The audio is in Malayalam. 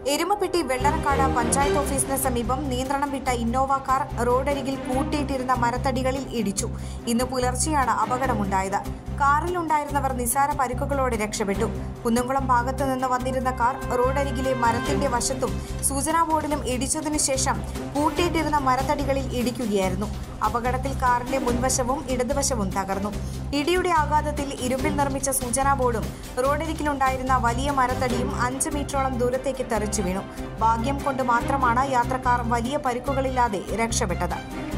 എരുമപ്പെട്ടി വെള്ളറക്കാട് പഞ്ചായത്ത് ഓഫീസിന് സമീപം നിയന്ത്രണം വിട്ട ഇന്നോവ കാർ റോഡരികിൽ കൂട്ടിയിട്ടിരുന്ന മരത്തടികളിൽ ഇടിച്ചു. ഇന്ന് പുലർച്ചെയാണ് അപകടമുണ്ടായത്. കാറിലുണ്ടായിരുന്നവർ നിസാര പരിക്കുകളോടെ രക്ഷപ്പെട്ടു. കുന്നംകുളം ഭാഗത്തു നിന്ന് വന്നിരുന്ന കാർ റോഡരികിലെ മരത്തിന്റെ വശത്തും സൂചനാ ബോർഡിലും ഇടിച്ചതിനു ശേഷം കൂട്ടിയിട്ടിരുന്ന മരത്തടികളിൽ ഇടിക്കുകയായിരുന്നു. അപകടത്തിൽ കാറിന്റെ മുൻവശവും ഇടതുവശവും തകർന്നു. ഇടിയുടെ ആഘാതത്തിൽ ഇരുമ്പിൽ നിർമ്മിച്ച സൂചനാ ബോർഡും റോഡരികിലുണ്ടായിരുന്ന വലിയ മരത്തടിയും 5 മീറ്ററോളം ദൂരത്തേക്ക് തെറിച്ചു വീണു. ഭാഗ്യം കൊണ്ട് മാത്രമാണ് യാത്രക്കാർ വലിയ പരിക്കുകളില്ലാതെ രക്ഷപ്പെട്ടത്.